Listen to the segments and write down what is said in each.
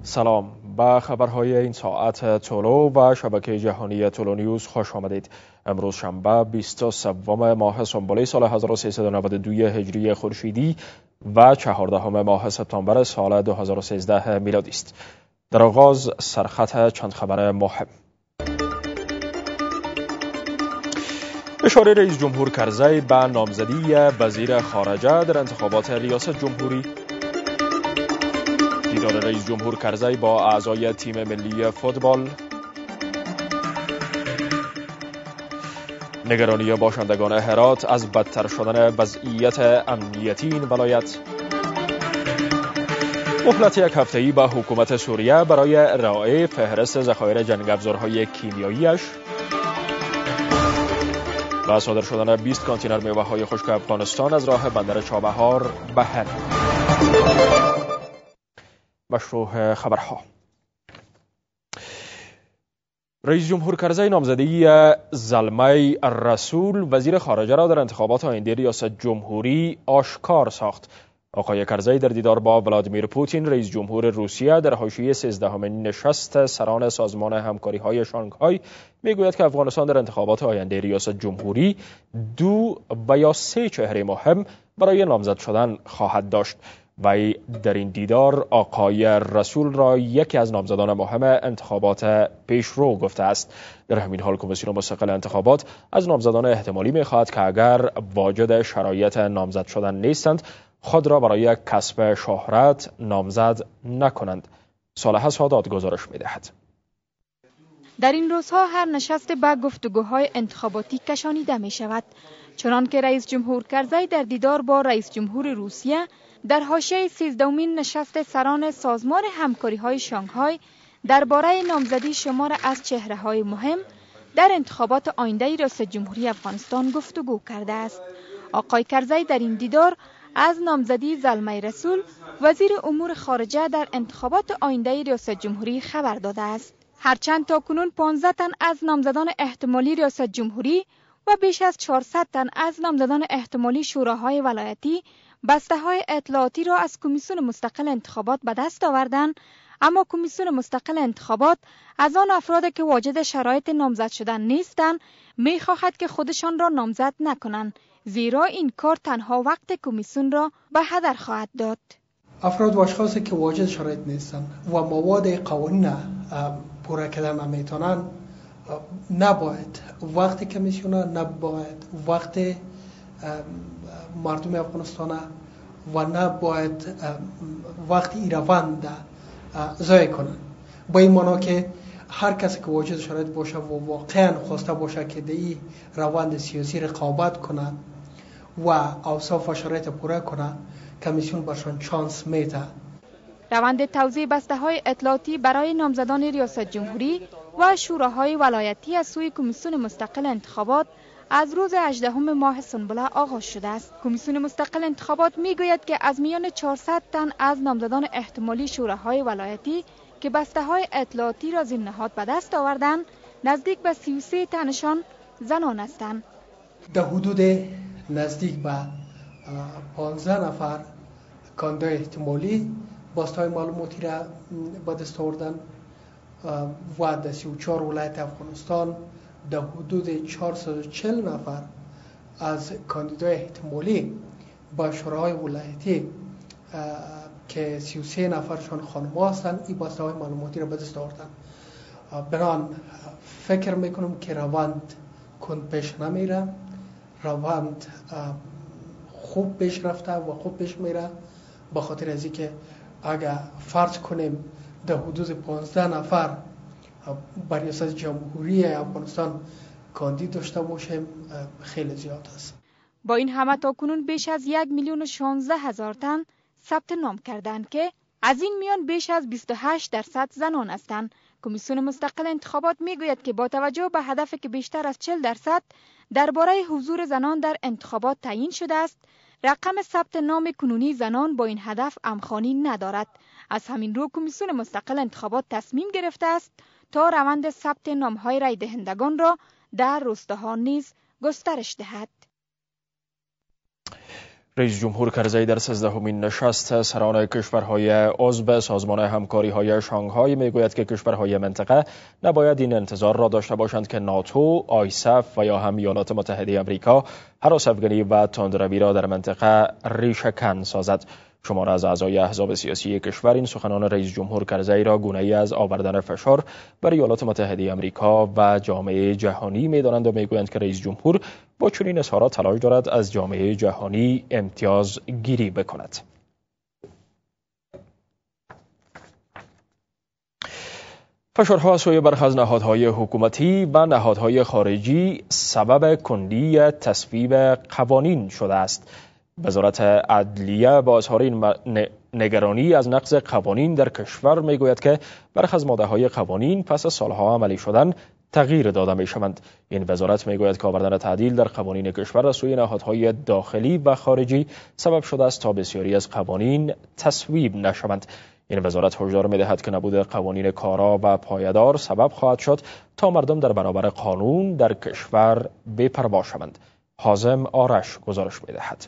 سلام، به خبرهای این ساعت تولو و شبکه جهانی تولونیوز خوش آمدید. امروز شنبه 23 ماه سنبله سال 1392 هجری خورشیدی و 14 ماه سپتامبر سال 2013 میلادی است. در آغاز سرخط چند خبر مهم. اشاره رئیس جمهور کرزی به نامزدی وزیر خارجه در انتخابات ریاست جمهوری. دیدار رئیس جمهور کرزی با اعضای تیم ملی فوتبال. نگرانی باشندگان هرات از بدتر شدن وضعیت امنیتی این ولایت. مهلت یک هفته‌ای به حکومت سوریه برای ارائه فهرست ذخایر جنگ افزارهای کیمیایی‌اش. و صادر شدن 20 کانتینر میوه‌های خشک افغانستان از راه بندر چابهار به هند. مشروع خبرها. رئیس جمهور کرزی نامزدی زلمای رسول وزیر خارجه را در انتخابات آینده ریاست جمهوری آشکار ساخت. آقای کرزی در دیدار با ولادیمیر پوتین رئیس جمهور روسیه در حاشیه 13مین نشست سران سازمان همکاری‌های شانگهای میگوید که افغانستان در انتخابات آینده ریاست جمهوری 2 و یا 3 چهره مهم برای نامزد شدن خواهد داشت. و در این دیدار آقای رسول را یکی از نامزدان مهم انتخابات پیشرو گفته است. در همین حال کمیسیون مستقل انتخابات از نامزدان احتمالی می‌خواهد که اگر واجد شرایط نامزد شدن نیستند خود را برای کسب شهرت نامزد نکنند. صالح سادات گزارش می‌دهد. در این روزها هر نشست به گفتگوهای انتخاباتی کشانیده می‌شود، چنانکه رئیس جمهور کرزی در دیدار با رئیس جمهور روسیه در حاشیه 13مین نشست سران سازمان همکاری‌های شانگهای درباره نامزدی شمار از چهره‌های مهم در انتخابات آینده ریاست جمهوری افغانستان گفتگو کرده است. آقای کرزی در این دیدار از نامزدی زلمای رسول وزیر امور خارجه در انتخابات آینده ریاست جمهوری خبر داده است. هرچند تاکنون 15 تن از نامزدان احتمالی ریاست جمهوری و بیش از 400 تن از نامزدان احتمالی شوراهای ولایتی بسته‌های اطلاعاتی را از کمیسیون مستقل انتخابات به دست آوردند، اما کمیسیون مستقل انتخابات از آن افراد که واجد شرایط نامزد شدن نیستند می‌خواهد که خودشان را نامزد نکنند، زیرا این کار تنها وقت کمیسیون را به هدر خواهد داد. افراد و اشخاصی که واجد شرایط نیستند و مواد قوانین پورا کردن نمیتونن نباید وقت کمیسیون، نباید وقت مردم افغانستان و نباید وقت ای روند ضایع کنن. با این معنا که هر کسی که واجد شرایط باشه و واقعا خواسته باشه که در این روند سیاسی رقابت کنه و اوصاف و شرایط پورا کنه، کمیسیون برشان چانس میده. روند توزیع بسته‌های اطلاعاتی برای نامزدان ریاست جمهوری و شوراهای ولایتی از سوی کمیسیون مستقل انتخابات از روز 18 ماه سنبله آغاز شده است. کمیسیون مستقل انتخابات میگوید که از میان 400 تن از نامزدان احتمالی شوراهای ولایتی که بسته‌های اطلاعاتی را زیر نهاد به دست آوردند، نزدیک به 33 تنشان زنان هستند. در حدود نزدیک به 15 نفر کاندیدای احتمالی بسته‌های معلوماتی را به دست آوردند و در 34 ولایت افغانستان در حدود 440 نفر از کاندیدای احتمالی با شوراهای ولایتی که 33 نفرشان خانم‌ها هستند این بسته‌های معلوماتی را به دست آوردند. بنان فکر میکنم که روند کند پیش نمیره، روند خوب پیش رفته و خوب پیش میره، به خاطر از اینکه اگر فرض کنیم در حدود 15 نفر بر ریاست جمهوری افغانستان کاندید داشته باشیم خیلی زیاد است. با این همه تاکنون بیش از 1,16,000 تن ثبت نام کردند که از این میان بیش از 28% زنان هستند. کمیسیون مستقل انتخابات میگوید که با توجه به هدفی که بیشتر از 40% درباره حضور زنان در انتخابات تعیین شده است، رقم ثبت نام کنونی زنان با این هدف همخوانی ندارد. از همین رو کمیسیون مستقل انتخابات تصمیم گرفته است تا روند ثبت نام‌های رای دهندگان را در روستاها نیز گسترش دهد. رئیس جمهور کرزی در 13مین نشست سران کشورهای عضو سازمان همکاری‌های شانگهای میگوید که کشورهای منطقه نباید این انتظار را داشته باشند که ناتو، آیسف و یا هم ایالات متحده آمریکا هراس‌افکنی و تندروی را در منطقه ریشه‌کن سازد. شمار از اعضای احزاب سیاسی کشور این سخنان رئیس جمهور کرزی را گونه‌ای از آوردن فشار بر ایالات متحده آمریکا و جامعه جهانی می‌دانند و می‌گویند که رئیس جمهور با چنین اظهارات تلاش دارد از جامعه جهانی امتیاز گیری بکند. فشارها از سوی برخی از نهادهای حکومتی و نهادهای خارجی سبب کندی تصویب قوانین شده است. وزارت عدلیه با اظهار این نگرانی از نقض قوانین در کشور میگوید که برخی از ماده‌های قوانین پس از سالها عملی شدن تغییر داده میشوند. این وزارت میگوید که آوردن تعدیل در قوانین کشور از سوی نهادهای داخلی و خارجی سبب شده است تا بسیاری از قوانین تصویب نشوند. این وزارت هشدار می‌دهد که نبود قوانین کارا و پایدار سبب خواهد شد تا مردم در برابر قانون در کشور بی‌پروا شوند. حازم آرش گزارش می‌دهد.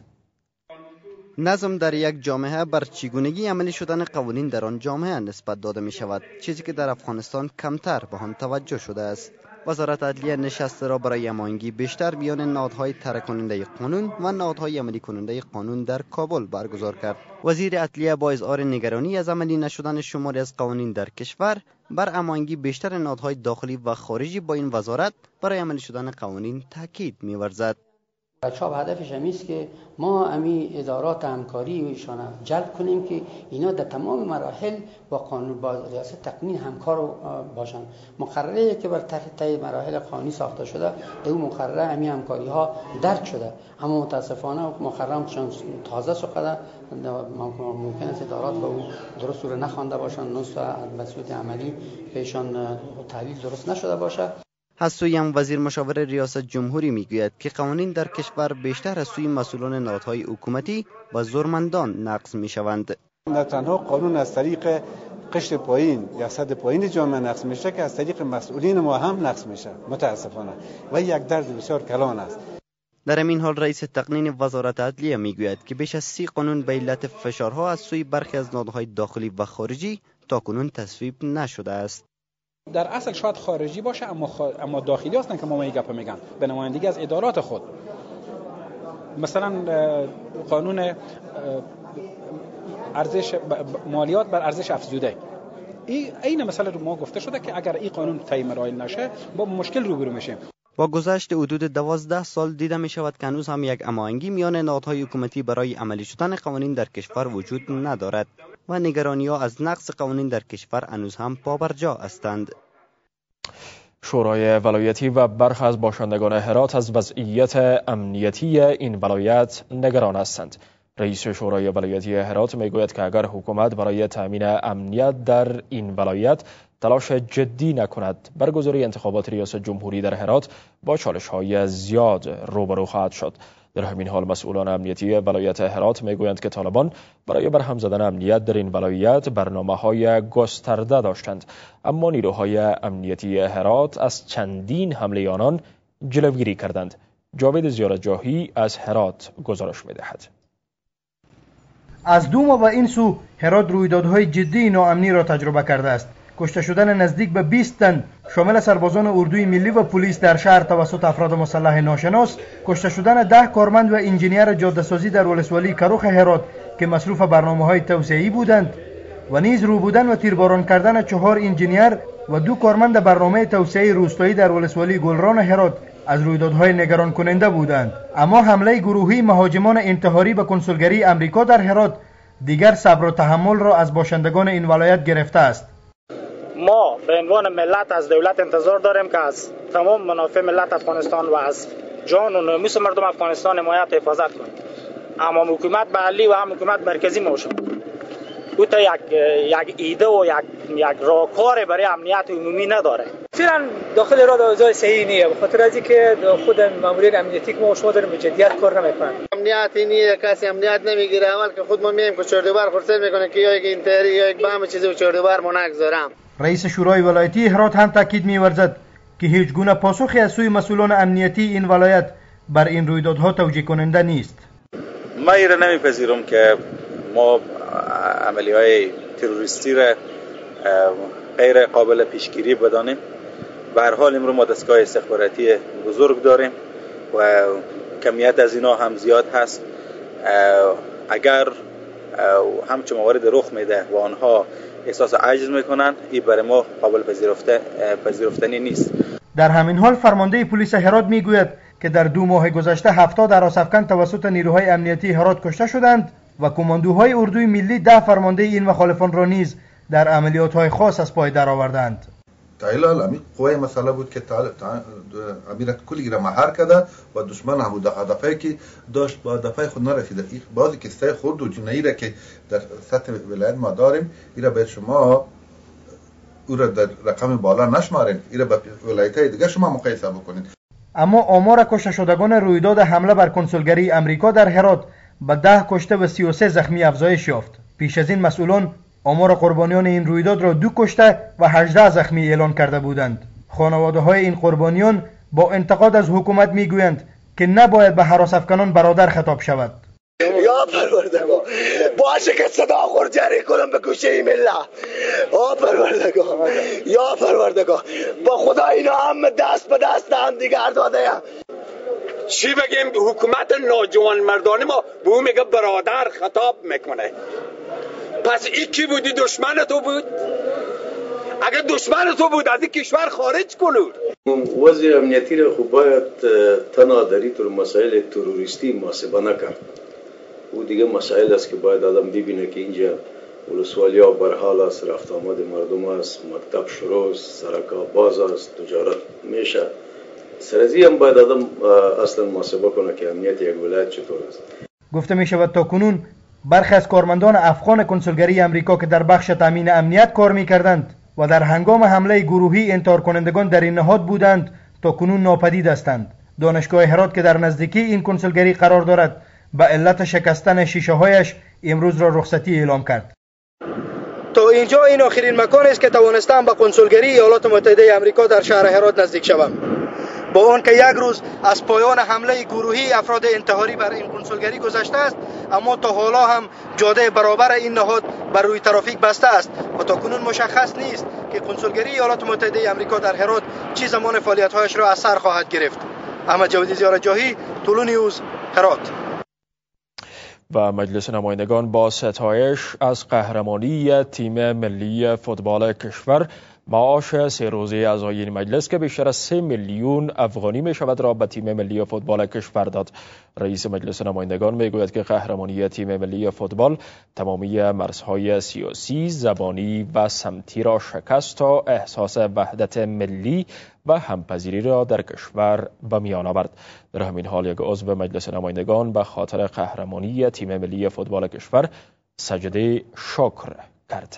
نظم در یک جامعه بر چگونگی عملی شدن قوانین در آن جامعه نسبت داده می شود، چیزی که در افغانستان کمتر به آن توجه شده است. وزارت عدلیه نشست را برای هماهنگی بیشتر میان نهادهای طرح کننده قانون و نهادهای عملی کننده قانون در کابل برگزار کرد. وزیر عدلیه با اظهار نگرانی از عملی نشدن شماری از قوانین در کشور بر هماهنگی بیشتر نهادهای داخلی و خارجی با این وزارت برای عملی شدن قوانین تاکید می‌ورزد. چاپ هدفش هم است که ما امی ادارات همکاری ایشان جلب کنیم که اینا در تمام مراحل با قانون با ریاست تقنین همکار باشند. مقرره که بر طی مراحل قانونی ساخته شده در اون مقرره امی همکاری ها درک شده، اما متاسفانه مقرره چون تازه شده ممکن است ادارات به اون درست رو نخوانده باشند، نصف به صورت عملی بهشان تحلیل درست نشده باشه. از سوی هم وزیر مشاور ریاست جمهوری میگوید که قوانین در کشور بیشتر از سوی مسئولان نهادهای حکومتی و زورمندان نقض میشوند. نه تنها قانون از طریق قشر پایین یا سطح پایین جامعه نقض میشه که از طریق مسئولین ما هم نقض میشه متاسفانه و یک درد بسیار کلان است. در همین حال رئیس تقنین وزارت عدلیه میگوید که بیش از 30 قانون به علت فشارها از سوی برخی از نهادهای داخلی و خارجی تاکنون تصویب نشده است. در اصل شاید خارجی باشه اما داخلی هستن که ما این گپ میگن به نمایندگی از ادارات خود. مثلا قانون ارزش مالیات بر ارزش افزوده، این مثلا ما گفته شده که اگر این قانون طی مراحل نشه با مشکل روبرو میشیم. با گذشت حدود 12 سال دیده می شود که هنوز هم یک هماهنگی میان نهادهای حکومتی برای عملی شدن قوانین در کشور وجود ندارد و نگرانی‌ها از نقض قوانین در کشور هنوز هم پابرجا هستند. شورای ولایتی و برخی از باشندگان هرات از وضعیت امنیتی این ولایت نگران هستند. رئیس شورای ولایتی هرات میگوید که اگر حکومت برای تامین امنیت در این ولایت تلاش جدی نکند، برگزاری انتخابات ریاست جمهوری در هرات با چالش‌های زیاد روبرو خواهد شد. در همین حال مسئولان امنیتی ولایت هرات میگویند که طالبان برای برهم زدن امنیت در این ولایت برنامه‌های گسترده داشتند، اما نیروهای امنیتی هرات از چندین حمله آنان جلوگیری کردند. جاوید زیارتجاهی از هرات گزارش می‌دهد. از دو ماه و این سو هرات رویدادهای جدی ناامنی را تجربه کرده است. کشته شدن نزدیک به 20 تن شامل سربازان اردوی ملی و پلیس در شهر توسط افراد مسلح ناشناس، کشته شدن 10 کارمند و انجینیر جاده‌سازی در ولسوالی کروخ هرات که مصروف برنامه‌های توسعه‌ای بودند و نیز روبودن و تیرباران کردن 4 انجینیر و 2 کارمند برنامه توسعه روستایی در ولسوالی گلران هرات از رویدادهای نگران کننده بودند. اما حمله گروهی مهاجمان انتحاری به کنسولگری امریکا در هرات دیگر صبر و تحمل را از باشندگان این ولایت گرفته است. ما به عنوان ملت از دولت انتظار داریم که از تمام منافع ملت افغانستان و از جان و ناموس مردم افغانستان حمایت حفاظت کنیم. اما حکومت محلی و هم حکومت مرکزی موشد او تا یک ایده و یک راهکار برای امنیت عمومی نداره. فعلا داخل را اوضاع صحیح نیست، به خاطر از اینکه خود مامورین امنیتی که ما شما داریم جدیت کار نمیکنن. امنیتی نیست، کسی امنیت نمیگیره. اول که خود ما میایم که چردوبر خرسل میکنه که یا یک اینتری یا یک بم چیزی چردوبر ما نگذارم. رئیس شورای ولایتی هرات هم تاکید می‌ورزد که هیچ گونه پاسخی از سوی مسئولان امنیتی این ولایت بر این رویدادها توجیه کننده نیست. من ایره نمیپذیرم که ما عملیات تروریستی را غیر قابل پیشگیری بدانیم. به هر حال امروز ما دستگاه استخباراتی بزرگ داریم و کمیت از اینا هم زیاد هست. اگر همچون موارد رخ میده و آنها احساس عجز میکنن، این برای ما قابل پذیرفتنی نیست. در همین حال فرمانده پلیس هرات میگوید که در 2 ماه گذشته 70 هراس‌افکن توسط نیروهای امنیتی هرات کشته شدند و کماندوهای اردوی ملی 10 فرمانده این مخالفان را نیز در عملیات‌های خاص از پای درآوردند. تایلال امی قوی مسئله بود که امیر کلی را مهار کرده و دشمن هم هدفی که داشت با هدفی خود نرسیده. بعضی کیسه خرد و جنایی را که در سطح ولایت ما داریم، این را باید شما او را در رقم بالا نشمارین، این را با ولایت‌های دیگر شما مقایسه بکنید. اما آمار کشته شدگان رویداد حمله بر کنسولگری امریکا در هرات به 10 کشته و 33 زخمی افزایش یافت. پیش از این مسئولان آمار قربانیان این رویداد را 2 کشته و 18 زخمی اعلان کرده بودند. خانواده‌های این قربانیان با انتقاد از حکومت میگویند که نباید به هراس‌افکنان برادر خطاب شود. یا پروردگار باشه که صدا خورجری کنم به گوشه ملت. یا پروردگار با خدا اینا هم دست به دست هم دیگر داده هم. چی بگیم؟ حکومت ناجوان مردانه ما به اون میگه برادر خطاب میکنه. پس این کی بودی؟ دشمن تو بود؟ اگر دشمن تو بود از این کشور خارج کنود. وضع امنیتی را خوب باید تنها در این مسائل تروریستی محاسبه نکرد. او دیگه مسائل است که باید آدم ببینه که اینجا ولسوالی‌ها برحال است، رفت آمد مردم است، مکتب شروع است، سرک‌ها باز است، تجارت میشه. سرزی هم باید آدم اصلا محاسبه کنه که امنیت یک ولایت چطور است. گفته می شود تا کنون برخی از کارمندان افغان کنسولگری امریکا که در بخش تامین امنیت کار می‌کردند و در هنگام حمله گروهی انتحار کنندگان در این نهاد بودند تا کنون ناپدید هستند. دانشگاه هرات که در نزدیکی این کنسولگری قرار دارد به علت شکستن شیشه‌هایش امروز را رخصتی اعلام کرد. تا اینجا این آخرین مکان است که توانستم به کنسولگری ایالات متحده آمریکا در شهر هرات نزدیک شوم. با آن که یک روز از پایان حمله گروهی افراد انتحاری بر این کنسولگری گذشته است، اما تا حالا هم جاده برابر این نهاد بر روی ترافیک بسته است و تا کنون مشخص نیست که کنسولگری ایالات متحده آمریکا در هرات چه زمان فعالیت‌هایش را از سر خواهد گرفت. احمد جاویدی زیارتجاهی، تولونیوز، هرات. و مجلس نمایندگان با ستایش از قهرمانی تیم ملی فوتبال کشور معاش 3 روزه اعضای این مجلس که بیشتر از 3 میلیون افغانی می شود را به تیم ملی فوتبال کشور داد. رئیس مجلس نمایندگان می گوید که قهرمانی تیم ملی فوتبال تمامی مرزهای سیاسی، زبانی و سمتی را شکست تا احساس وحدت ملی و همپذیری را در کشور به میان آورد. در همین حال یک عضو مجلس نمایندگان به خاطر قهرمانی تیم ملی فوتبال کشور سجده شکر کرد.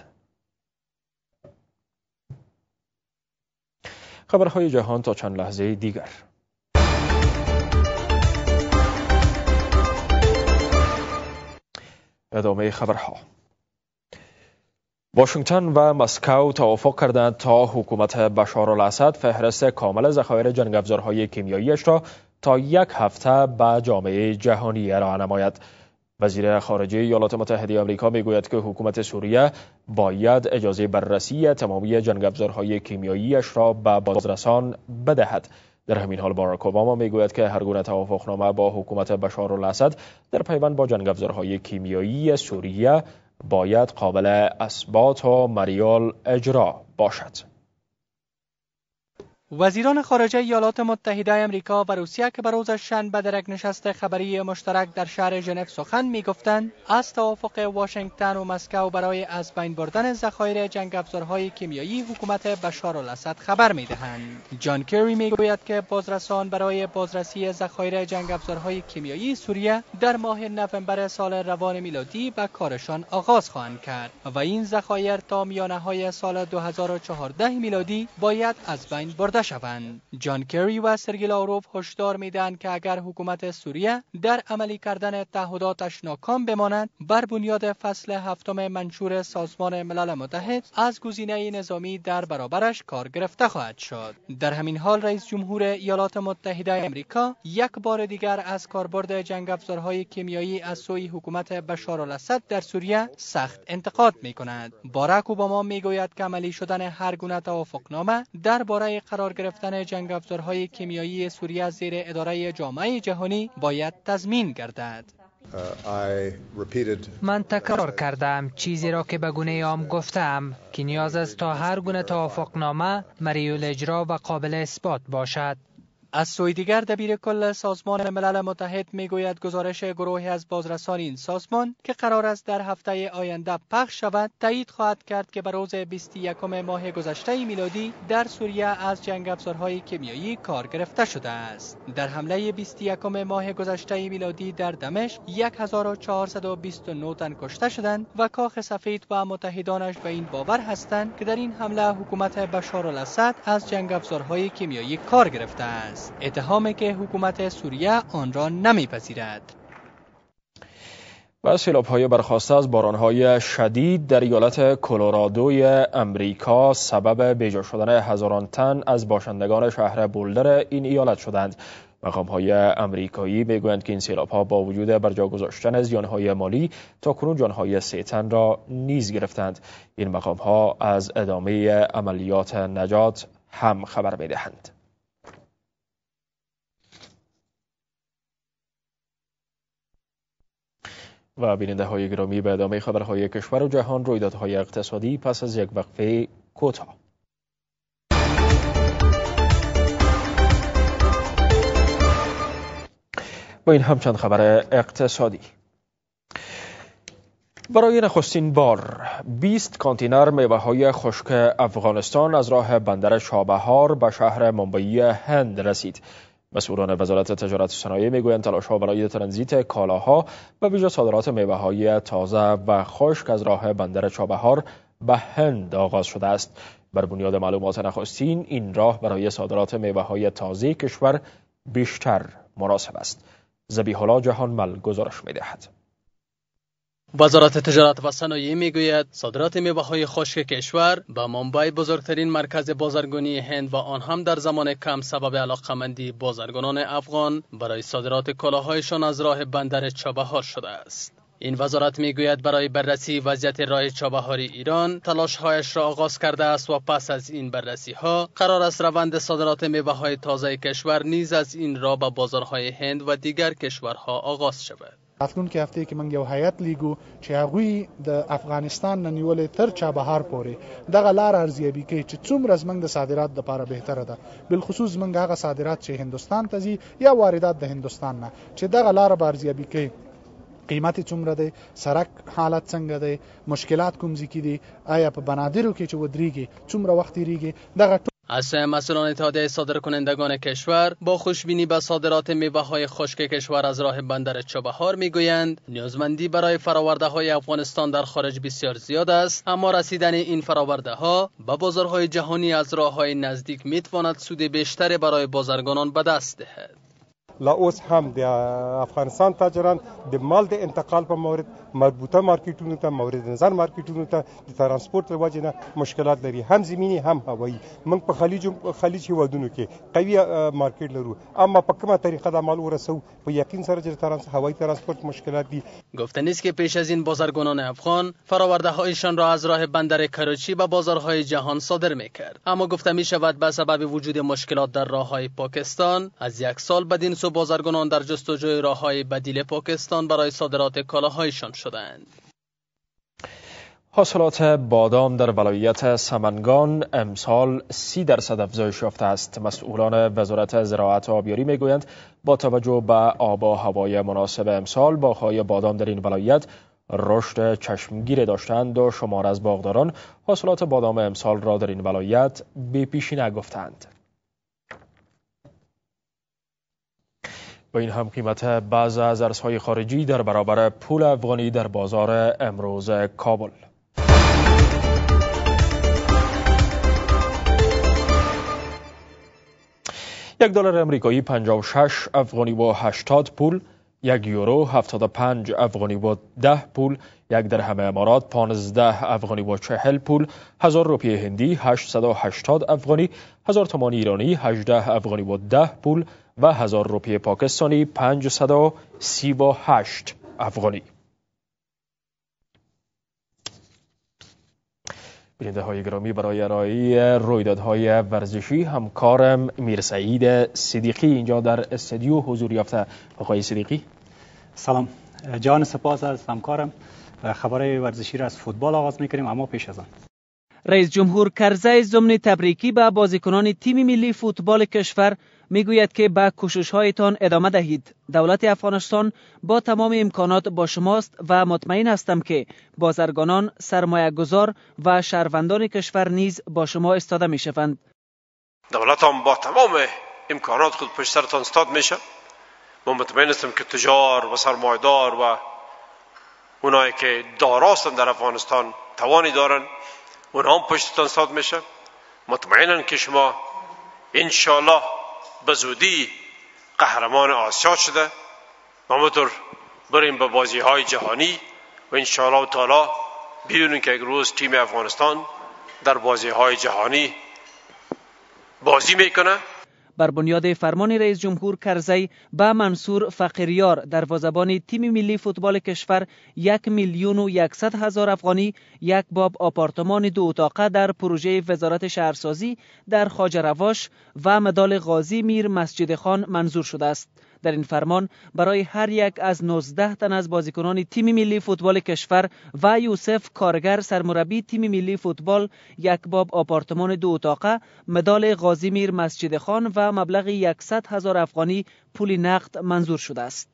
خبرهای جهان تا چند لحظه دیگر. ادامه خبرها. واشنگتن و مسکو توافق کردند تا حکومت بشارالاسد فهرست کامل ذخایر جنگ‌افزارهای کیمیایی‌اش را تا 1 هفته به جامعه جهانی ارائه نماید. وزیر خارجه ایالات متحده آمریکا میگوید که حکومت سوریه باید اجازه بررسی تمامی جنگ‌افزارهای کیمیایی‌اش را به بازرسان بدهد. در همین حال باراک اوباما میگوید که هر گونه توافقنامه با حکومت بشارالاسد در پیوند با جنگ‌افزارهای کیمیایی سوریه باید قابل اثبات و مریال اجرا باشد. وزیران خارجه ایالات متحده آمریکا و روسیه که به روز شنبه در یک نشست خبری مشترک در شهر ژنو سخن می‌گفتند از توافق واشنگتن و مسکو برای از بین بردن ذخایر جنگ‌افزارهای کیمیایی حکومت بشارالاسد خبر می‌دهند. جان کری می‌گوید که بازرسان برای بازرسی ذخایر جنگ‌افزارهای کیمیایی سوریه در ماه نوامبر سال روان میلادی به کارشان آغاز خواهند کرد و این ذخایر تا میانه‌های سال 2014 میلادی باید از بین برده شوند. جان کری و سرگی لاوروف هشدار میدهند که اگر حکومت سوریه در عملی کردن تعهداتش ناکام بماند، بر بنیاد فصل 7 منشور سازمان ملل متحد از گزینه نظامی در برابرش کار گرفته خواهد شد. در همین حال رئیس جمهور ایالات متحده آمریکا یک بار دیگر از کاربرد جنگ افزارهای کیمیایی از سوی حکومت بشار الاسد در سوریه سخت انتقاد می‌کند. باراک اوباما میگوید که عملی شدن هر گونه توافقنامه درباره قرار گرفتن جنگ افزارهای کیمیایی سوریه زیر اداره جامعه جهانی باید تضمین گردد. من تکرار کردم چیزی را که به گونه عام گفتم که نیاز است تا هر گونه توافقنامه مریل الاجرا و قابل اثبات باشد. از سوی دیگر دبیر کل سازمان ملل متحد میگوید گزارش گروهی از بازرسان این سازمان که قرار است در هفته آینده پخش شود تایید خواهد کرد که به روز 21 ماه گذشته میلادی در سوریه از جنگ افزارهای کیمیایی کار گرفته شده است. در حمله 21 ماه گذشته میلادی در دمشق 1429 تن کشته شدند و کاخ سفید و متحدانش به این باور هستند که در این حمله حکومت بشار الاسد از جنگ افزارهای کیمیایی کار گرفته است. اتهامی که حکومت سوریه آن را نمیپذیرد. و سیلاب‌های برخاسته از باران‌های شدید در ایالت کلرادوی امریکا سبب بیجا شدن هزاران تن از باشندگان شهر بولدر این ایالت شدند. مقام‌های امریکایی میگویند که این سیلاب‌ها با وجود برجا گذاشتن زیان‌های مالی تاکنون جان‌های 3 تن را نیز گرفتند. این مقام‌ها از ادامه عملیات نجات هم خبر می‌دهند. و بیننده های گرامی، به ادامه خبرهای کشور و جهان، رویدادهای اقتصادی پس از یک وقفه کوتاه. با این هم چند خبر اقتصادی. برای نخستین بار 20 کانتینر میوه‌های خشک افغانستان از راه بندر چابهار به شهر ممبئی هند رسید. مسئولان وزارت تجارت و صنایع میگویند تلاش‌ها برای ترانزیت کالاها و ویژه صادرات میوه‌های تازه و خشک از راه بندر چابهار به هند آغاز شده است. بر بنیاد معلومات نخستین این راه برای صادرات میوه‌های تازه کشور بیشتر مناسب است. ذبیح‌الله جهانمل گزارش می‌دهد. وزارت تجارت و صنایع میگوید صادرات میوه‌های خشک کشور به ممبئی بزرگترین مرکز بازرگانی هند و آن هم در زمان کم سبب علاقه‌مندی بازرگانان افغان برای صادرات کالاهایشان از راه بندر چابهار شده است. این وزارت میگوید برای بررسی وضعیت راه چابهاری ایران تلاش‌هایش را آغاز کرده است و پس از این بررسی‌ها قرار است روند صادرات میوه‌های تازه کشور نیز از این راه به بازارهای هند و دیگر کشورها آغاز شود. راتلونکي هفته کې موږ یو هیئت لیږو چې هغوی د افغانستان نه نیولې تر چابهار پورې دغه لار ارزیابي کوي چې څومره زموږ د صادرات لپاره بهتره ده. بالخصوص موږ هغه صادرات چې هندوستان ته ځي یا واردات د هندوستان نه چې دغه لار به ارزیابي کوي، قیمت څومره دی، سرک حالت څنګه دی، مشکلات کوم ځای کې دي، آیا په بنادرو کې چې ودرېږي څومره وخت تېرېږي. دغه از مسئولان اتحادیه صادرکنندگان کشور با خوشبینی به صادرات میوه‌های خشک کشور از راه بندر چابهار میگویند نیازمندی برای فرآورده‌های افغانستان در خارج بسیار زیاد است، اما رسیدن این فرآورده‌ها به بازارهای جهانی از راه‌های نزدیک میتواند سود بیشتری برای بازرگانان به دست دهد. لا اوس هم د افغانستان تاجران د مال د انتقال په مورد مربوطه مارکیټونو ته مورد نظر مارکیټونو ته د ترانسپورت له وجې نه مشکلات لري، هم زمینی هم هوایی. موږ په خلیج هیوادونو کې قوي مارکیټ لرو، اما په کومه طریقه د مال ورسو په یقین سره چې هوایی ترانسپورت مشکلات دي. گفتنی است که پیش از این بازرگانان افغان فرآورده‌هایشان را از راه بندر کراچی به بازارهای جهان صادر می‌کرد، اما گفته می‌شود به سبب وجود مشکلات در راه‌های پاکستان از یک سال بدین سو بازرگانان در جستجوی راه‌های بدیل پاکستان برای صادرات کالاهایشان شدند. حاصلات بادام در ولایت سمنگان امسال 30% افزایش یافته است. مسئولان وزارت زراعت و آبیاری میگویند با توجه به آب و هوای مناسب امسال باغ‌های بادام در این ولایت رشد چشمگیر داشتند و شمار از باغداران حاصلات بادام امسال را در این ولایت به پیشینه گفتند. با این هم قیمت بعض از ارزهای خارجی در برابر پول افغانی در بازار امروز کابل. دلار امریکایی 56 افغانی و 80 پول، 1 یورو 75 افغانی و 10 پول، 1 درهم امارات 15 افغانی و 40 پول، 1000 روپیه هندی 880 افغانی، 1000 تومان ایرانی 18 افغانی و 10 پول و 1000 روپیه پاکستانی 538 افغانی. بیننده های گرامی، برای ارائه رویدادهای ورزشی همکارم میرسعید صدیقی اینجا در استودیو حضور یافته. آقای صدیقی سلام، جان سپاس از همکارم. خبرهای ورزشی را از فوتبال آغاز میکنیم، اما پیش از آن رئیس جمهور کرزی ضمن تبریکی به بازیکنان تیم ملی فوتبال کشور میگوید که به کوشش‌هایتان ادامه دهید. دولت افغانستان با تمام امکانات با شماست و مطمئن هستم که بازرگانان، سرمایه‌گذار و شهروندان کشور نیز با شما استاده میشوند. دولت هم با تمام امکانات خود پشت سرتان استاد میشه. ما مطمئن هستم که تجار و سرمایه‌دار و اونایی که داراستن در افغانستان توانی دارن، اونها هم پشتتان استاد میشه. مطمئنن که شما انشالله به زودی قهرمان آسیا شده و همونطور بریم به بازی های جهانی و انشالله تعالی ببینیم که یک روز تیم افغانستان در بازی های جهانی بازی میکنه. بر بنیاد فرمان رئیس جمهور کرزی به منصور فقیریار دروازه‌بان تیم ملی فوتبال کشور 1,100,000 افغانی، 1 باب آپارتمان 2 اتاقه در پروژه وزارت شهرسازی در خواجه رواش و مدال غازی میر مسجد خان منظور شده است. در این فرمان برای هر یک از 19 تن از بازیکنان تیم ملی فوتبال کشور و یوسف کارگر سرمربی تیم ملی فوتبال 1 باب آپارتمان 2 اتاقه، مدال غازی میر مسجد خان و مبلغ 100,000 افغانی پول نقد منظور شده است.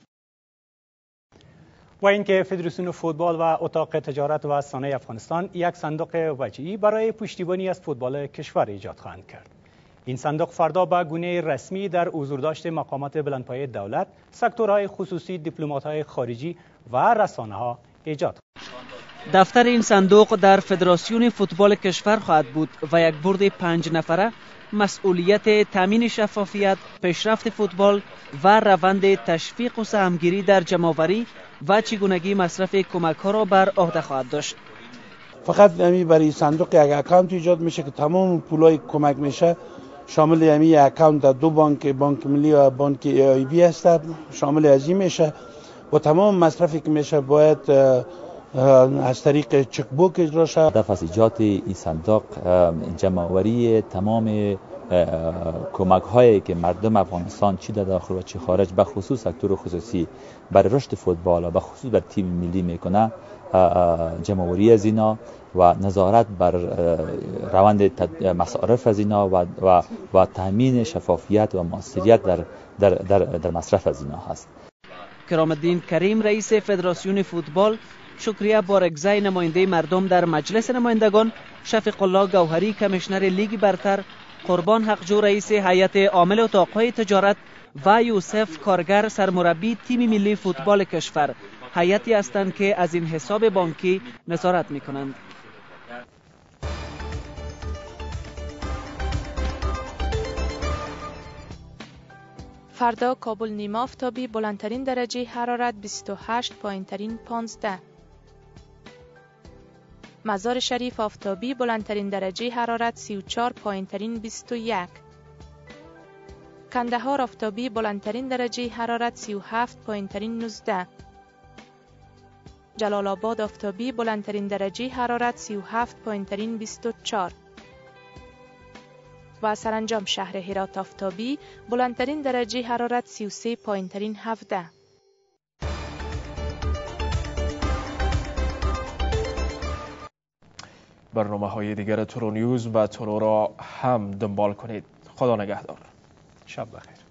و اینکه فدراسیون فوتبال و اتاق تجارت و صنایع افغانستان یک صندوق وجهی برای پشتیبانی از فوتبال کشور ایجاد خواهند کرد. این صندوق فردا به گونه رسمی در حضورداشت مقامات بلندپایه دولت، سکتورهای خصوصی، دیپلمات‌های خارجی و رسانه‌ها ایجاد خواهد. دفتر این صندوق در فدراسیون فوتبال کشور خواهد بود و یک بورد 5 نفره مسئولیت تامین شفافیت، پیشرفت فوتبال و روند تشویق و سهمگیری در جمع‌آوری و چگونگی مصرف کمک‌ها را بر عهده خواهد داشت. فقط برای صندوق یک اکانت ایجاد میشه که تمام پولای کمک میشه شامل یک اکانت در 2 بانک ملی و بانک AIB است، شامل از این میشه و تمام مصرفی که میشه باید از طریق چک بوک اجرا شود. هدف از ایجاد این صندوق جمع‌آوری تمام کمک هایی که مردم افغانستان چی در داخل و چی خارج به خصوص سکتور خصوصی برای رشد فوتبال و به خصوص بر تیم ملی میکنه، جمع‌آوری از اینا و نظارت بر روند مصارف از اینا و تامین شفافیت و مؤثریت در مصرف از اینا هست. کرام الدین کریم رئیس فدراسیون فوتبال، شکریه بارگزای نماینده مردم در مجلس نمایندگان، شفیق الله گوهری کمیشنر لیگ برتر، قربان حقجو رئیس هیئت عامل اتاقهای تجارت و یوسف کارگر سرمربی تیم ملی فوتبال کشور هیئتی هستند که از این حساب بانکی نظارت می‌کنند. فردا کابل نیمه آفتابی، بلندترین درجه حرارت 28، پایینترین 15. مزار شریف آفتابی، بلندترین درجه حرارت 34، پایینترین 21. کندهار آفتابی، بلندترین درجه حرارت 37، پایینترین 19. جلال آباد آفتابی، بلندترین درجه حرارت 37، پایینترین 24. و سرانجام شهر هرات آفتابی، بلندترین درجه حرارت 33، پایینترین 17. برنامه‌های دیگر تولو نیوز و تولو را هم دنبال کنید. خدا نگهدار. شب بخیر.